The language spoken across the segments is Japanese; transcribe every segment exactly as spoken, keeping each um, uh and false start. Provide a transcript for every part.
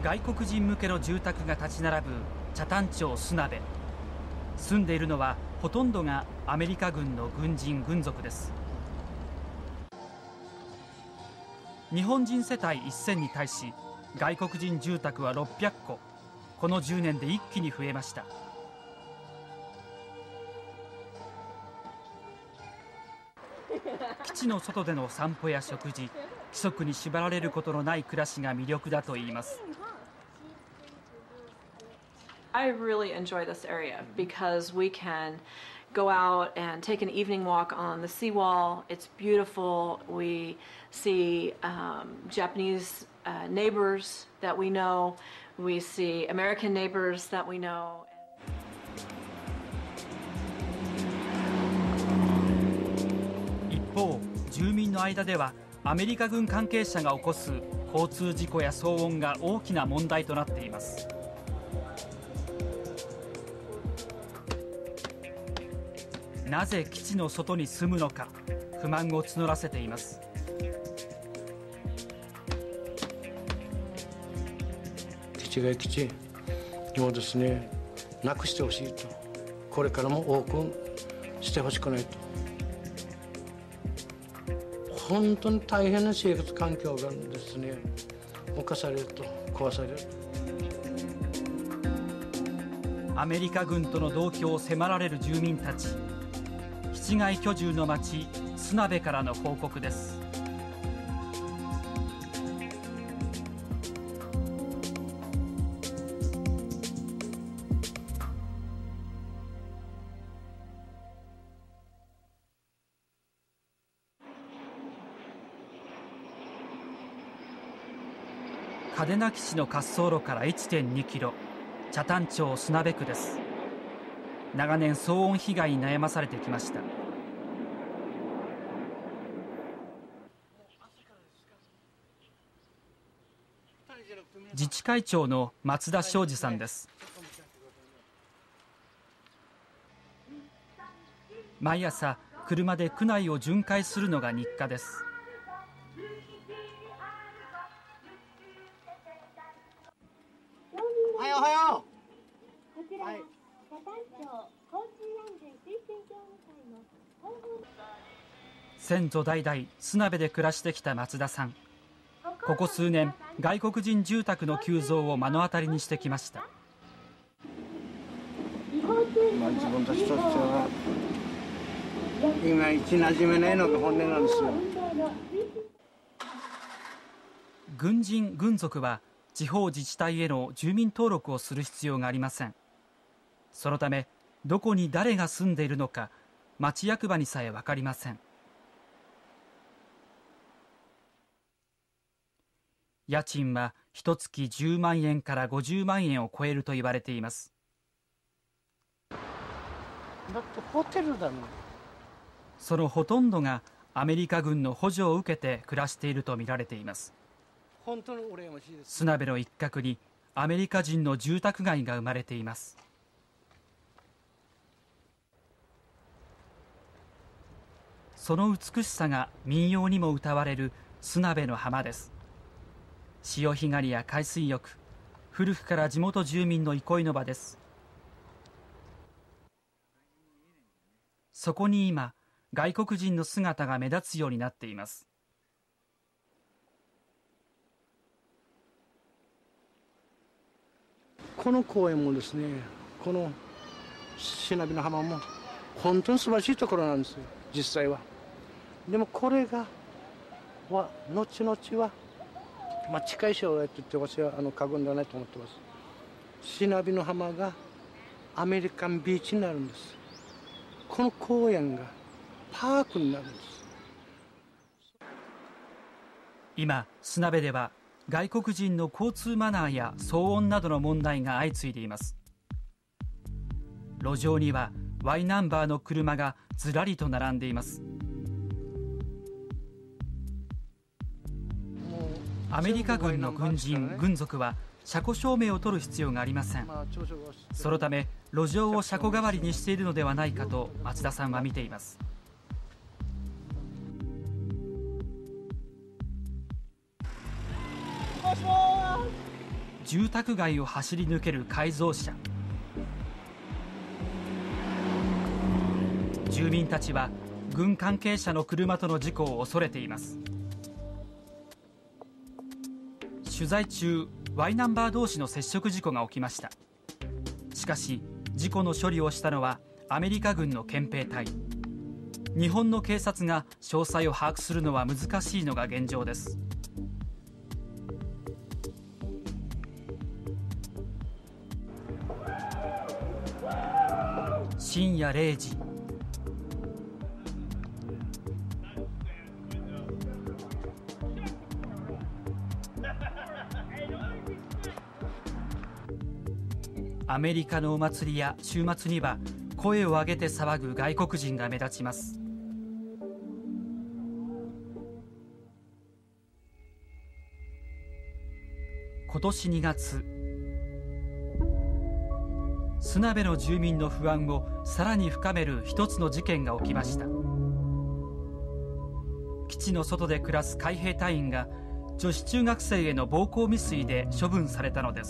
外国人向けの住宅が立ち並ぶ北谷町スナベ。住んでいるのはほとんどがアメリカ軍の軍人軍属です。日本人世帯せんに対し外国人住宅はろっぴゃっこ。このじゅうねんで一気に増えました。基地の外での散歩や食事、規則に縛られることのない暮らしが魅力だといいます。 I really enjoy this area because we can go out and take an evening walk on the seawall. It's beautiful. We see um, Japanese uh, neighbors that we know. We see American neighbors that we know. 一方、住民の間ではアメリカ軍関係者が起こす交通事故や騒音が大きな問題となっています。なぜ基地の外に住むのか、不満を募らせています。 基地が基地をですね、なくしてほしいと、これからもオープンしてほしくないと。本当に大変な生活環境がですね、侵されると、壊される。 アメリカ軍との同居を迫られる住民たち。基地外居住の町スナベからの報告です。嘉手納基地の滑走路から いってんにキロ、北谷町スナベ区です。長年騒音被害に悩まされてきました。自治会長の松田昌司さんです。毎朝車で区内を巡回するのが日課です。 おはようおはよう。 こちらは北谷町交通安全推進協議会の広報。 先祖代々スナベで暮らしてきた松田さん。ここ数年、外国人住宅の急増を目の当たりにしてきました。 まあ、自分たちとしては今一馴染めないのが本音なんですよ。 軍人軍属は地方自治体への住民登録をする必要がありません。そのため、どこに誰が住んでいるのか、町役場にさえ分かりません。家賃はいちがつじゅうまんえんからごじゅうまんえんを超えると言われています。 だってホテルだもん。 そのほとんどがアメリカ軍の補助を受けて暮らしていると見られています。 本当に羨ましいです。 スナベの一角にアメリカ人の住宅街が生まれています。その美しさが民謡にも歌われるスナベの浜です。潮干狩りや海水浴、古くから地元住民の憩いの場です。そこに今、外国人の姿が目立つようになっています。 この公園もですね、このシナビの浜も本当に素晴らしいところなんですよ、実際は。でもこれがは後々は、まあ、近い将来と言って私はあの過言ではないと思ってます。シナビの浜がアメリカンビーチになるんです。この公園がパークになるんです。 今、スナベでは外国人の交通マナーや騒音などの問題が相次いでいます。路上には ワイ ナンバーの車がずらりと並んでいます。アメリカ軍の軍人、軍属は車庫証明を取る必要がありません。そのため路上を車庫代わりにしているのではないかと松田さんは見ています。 住宅街を走り抜ける改造車。住民たちは軍関係者の車との事故を恐れています。取材中、Yナンバー同士の接触事故が起きました。しかし事故の処理をしたのはアメリカ軍の憲兵隊。日本の警察が詳細を把握するのは難しいのが現状です。深夜れいじ、アメリカのお祭りや週末には声を上げて騒ぐ外国人が目立ちます。今年にがつ、スナベの住民の不安をさらに深める一つの事件が起きました。基地の外で暮らす海兵隊員が女子中学生への暴行未遂で処分されたのです。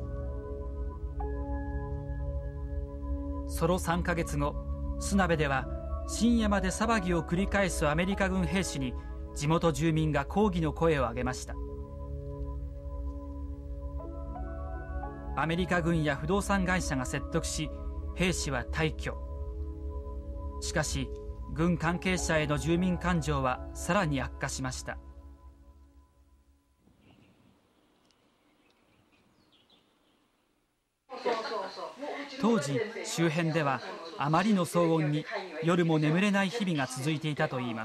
そのさんかげつご、スナベでは深夜まで騒ぎを繰り返すアメリカ軍兵士に地元住民が抗議の声を上げました。アメリカ軍や不動産会社が説得し、兵士は退去。しかし軍関係者への住民感情はさらに悪化しました。当時周辺ではあまりの騒音に夜も眠れない日々が続いていたといいます。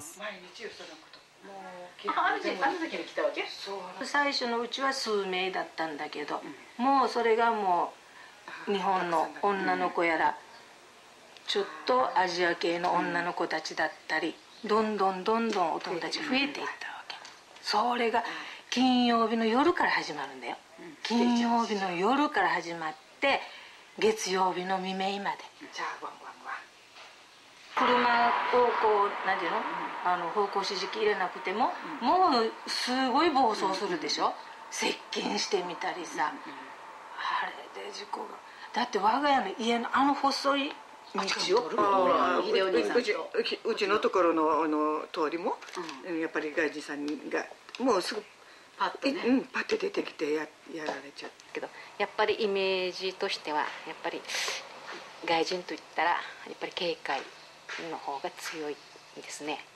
最初のうちは数名だったんだけど、もうそれがもう日本の女の子やらちょっとアジア系の女の子たちだったり、どんどんどんどんお友達増えていったわけ。それが金曜日の夜から始まるんだよ。金曜日の夜から始まって月曜日の未明まで。車をこう何ていうの、あの方向指示器入れなくても、もうすごい暴走するでしょ。接近してみたりさ、あれで事故が。だって我が家の家のあの細い道を、 うちのところのあの通りも、やっぱり外人さんがもうすぐパッとね、うん、パッと出てきてややられちゃうけど、やっぱりイメージとしてはやっぱり外人といったらやっぱり警戒の方が強いですね。